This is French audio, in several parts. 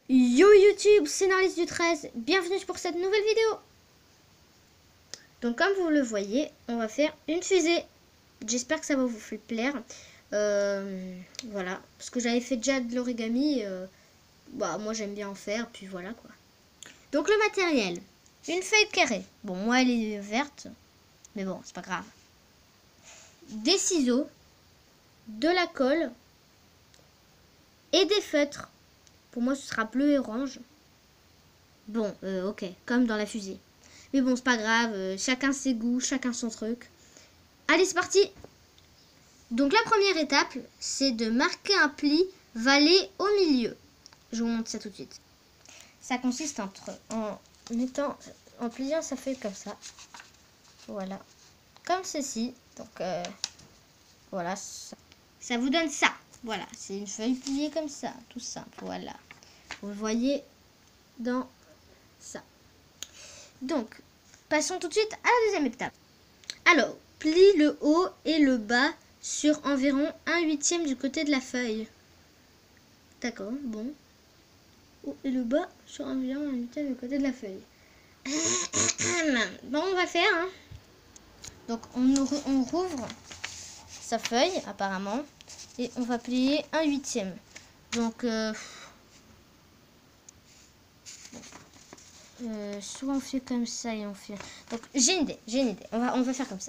Yo YouTube, c'est Narlis du 13, bienvenue pour cette nouvelle vidéo. Donc comme vous le voyez, on va faire une fusée. J'espère que ça va vous plaire. Voilà, parce que j'avais fait déjà de l'origami. Moi j'aime bien en faire, puis voilà quoi. Donc le matériel, une feuille carrée. Bon, moi elle est verte, mais bon, c'est pas grave. Des ciseaux, de la colle et des feutres. Pour moi ce sera bleu et orange. Bon, ok, comme dans la fusée. Mais bon, c'est pas grave, chacun ses goûts, chacun son truc. Allez, c'est parti. Donc la première étape, c'est de marquer un pli vallée au milieu. Je vous montre ça tout de suite. Ça consiste en pliant sa feuille comme ça. Voilà. Comme ceci. Donc, voilà. Ça vous donne ça. Voilà, c'est une feuille pliée comme ça. Tout simple, voilà. Vous le voyez dans ça. Donc, passons tout de suite à la deuxième étape. Alors, plie le haut et le bas sur environ 1/8 du côté de la feuille. D'accord, bon. Haut et le bas sur environ 1/8 du côté de la feuille. Bon, on va faire. Hein. Donc, on rouvre sa feuille, apparemment. Et on va plier 1/8. Donc, soit on fait comme ça et on fait... Donc j'ai une idée. On va faire comme ça.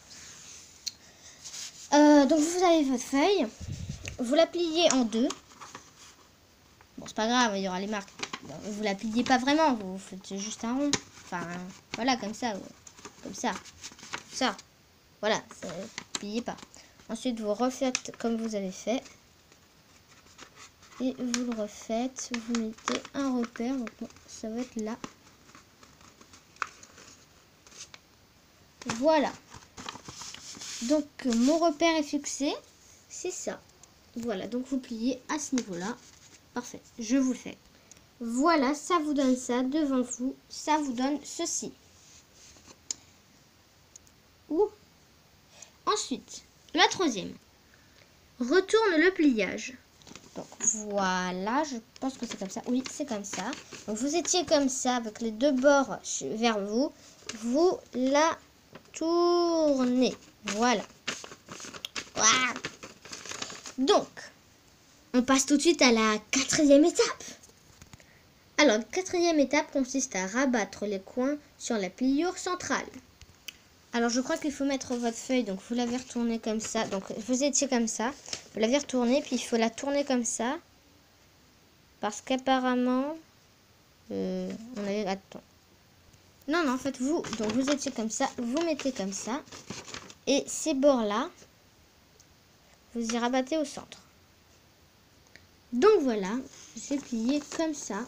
Donc vous avez votre feuille, vous la pliez en deux. Bon, c'est pas grave, il y aura les marques. Bon, vous la pliez pas vraiment, vous faites juste un rond. Enfin, voilà, comme ça. Comme ça. Ça. Voilà, ça, pliez pas. Ensuite, vous refaites comme vous avez fait. Et vous le refaites, vous mettez un repère, donc ça va être là. Voilà. Donc mon repère est fixé, c'est ça. Voilà, donc vous pliez à ce niveau-là. Parfait, je vous le fais. Voilà, ça vous donne ça devant vous, ça vous donne ceci. Ensuite, la troisième. Retourne le pliage. Donc voilà, je pense que c'est comme ça. Oui, c'est comme ça. Donc vous étiez comme ça avec les deux bords vers vous. Vous la tournez. Voilà. Voilà. Donc, on passe tout de suite à la quatrième étape. Alors, la quatrième étape consiste à rabattre les coins sur la pliure centrale. Alors, je crois qu'il faut mettre votre feuille, donc vous l'avez retournée comme ça. Donc, vous étiez comme ça, vous l'avez retournée, puis il faut la tourner comme ça. Parce qu'apparemment, on avait... Attends. Non, en fait, donc vous étiez comme ça, vous mettez comme ça. Et ces bords-là, vous y rabattez au centre. Donc voilà, j'ai plié comme ça.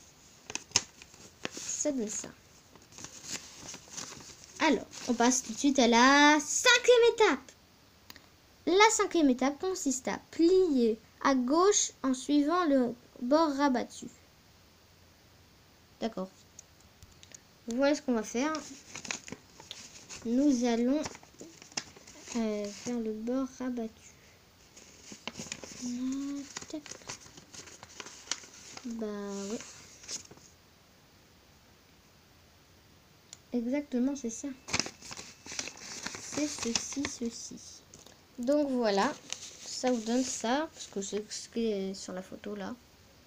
Ça donne ça. Alors, on passe tout de suite à la cinquième étape. La cinquième étape consiste à plier à gauche en suivant le bord rabattu. D'accord. Voilà ce qu'on va faire. Nous allons faire le bord rabattu. Bah ouais. Exactement, c'est ça. C'est ceci. Donc voilà, ça vous donne ça, parce que c'est ce qui est sur la photo là.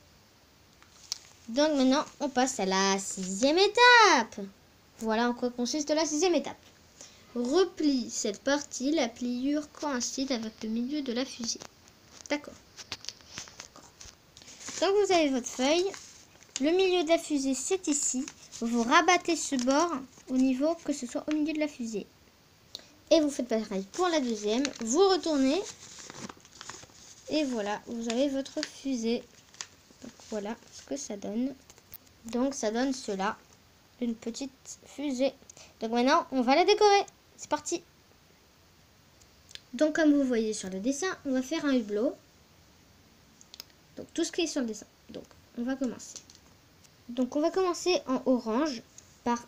Donc maintenant, on passe à la sixième étape. Voilà en quoi consiste la sixième étape. Replie cette partie, la pliure coïncide avec le milieu de la fusée. D'accord. Donc vous avez votre feuille. Le milieu de la fusée, c'est ici. Vous rabattez ce bord au niveau, que ce soit au milieu de la fusée. Et vous faites pareil pour la deuxième. Vous retournez. Et voilà, vous avez votre fusée. Donc voilà ce que ça donne. Donc ça donne cela. Une petite fusée. Donc maintenant, on va la décorer. C'est parti. Donc comme vous voyez sur le dessin, on va faire un hublot. Donc tout ce qui est sur le dessin. Donc on va commencer. Donc on va commencer en orange par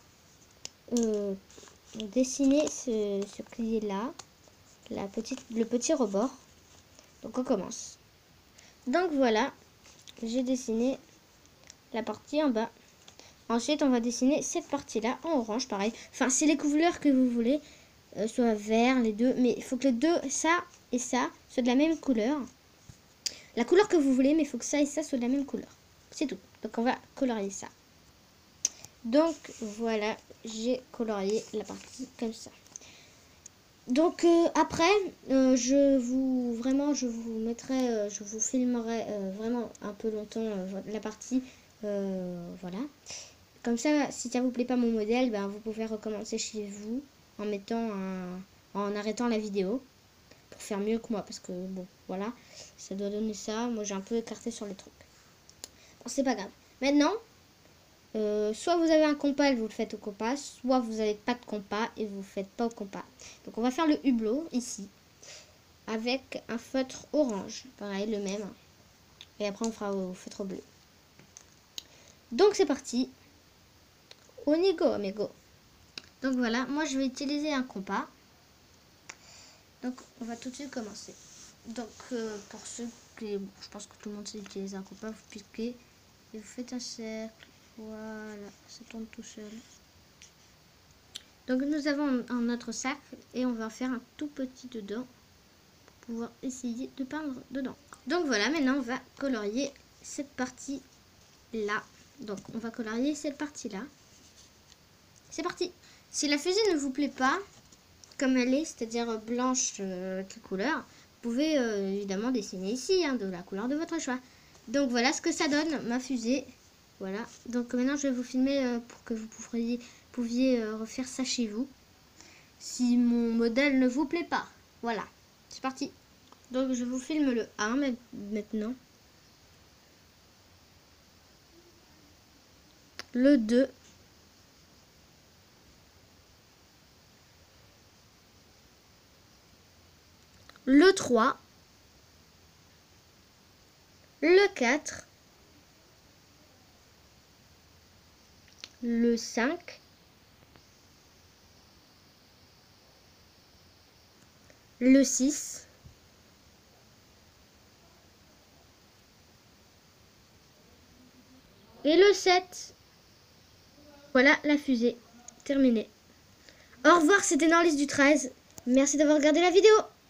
dessiner ce pli là, le petit rebord. Donc on commence. Donc voilà, j'ai dessiné la partie en bas. Ensuite, on va dessiner cette partie-là en orange, pareil. Enfin, c'est les couleurs que vous voulez, soit vert, les deux. Mais il faut que les deux, ça et ça, soient de la même couleur. La couleur que vous voulez, mais il faut que ça et ça soient de la même couleur. C'est tout. Donc, on va colorier ça. Donc, voilà, j'ai colorié la partie comme ça. Donc, après, je vous mettrai, je vous filmerai vraiment un peu longtemps la partie. Voilà. Comme ça, si ça vous plaît pas mon modèle, ben, vous pouvez recommencer chez vous en arrêtant la vidéo pour faire mieux que moi. Parce que, bon, voilà, ça doit donner ça. Moi, j'ai un peu écarté sur les trucs. Bon, c'est pas grave. Maintenant, soit vous avez un compas et vous le faites au compas, soit vous n'avez pas de compas et vous ne faites pas au compas. Donc, on va faire le hublot ici avec un feutre orange. Pareil, le même. Et après, on fera au feutre bleu. Donc, c'est parti. Onigo, amigo. Donc voilà, moi je vais utiliser un compas. Donc on va tout de suite commencer. Donc pour ceux qui, je pense que tout le monde sait utiliser un compas, vous piquez et vous faites un cercle. Voilà, ça tourne tout seul. Donc nous avons notre sac et on va faire un tout petit dedans pour pouvoir essayer de peindre dedans. Donc voilà, maintenant on va colorier cette partie là. Donc on va colorier cette partie là. C'est parti. Si la fusée ne vous plaît pas, comme elle est, c'est-à-dire blanche avec les couleurs, vous pouvez évidemment dessiner ici, hein, de la couleur de votre choix. Donc voilà ce que ça donne, ma fusée. Voilà. Donc maintenant je vais vous filmer pour que vous pouviez refaire ça chez vous. Si mon modèle ne vous plaît pas. Voilà. C'est parti. Donc je vous filme le 1 maintenant. Le 2. Le 3, le 4, le 5, le 6, et le 7. Voilà la fusée, terminée. Au revoir, c'était Norlis du 13. Merci d'avoir regardé la vidéo.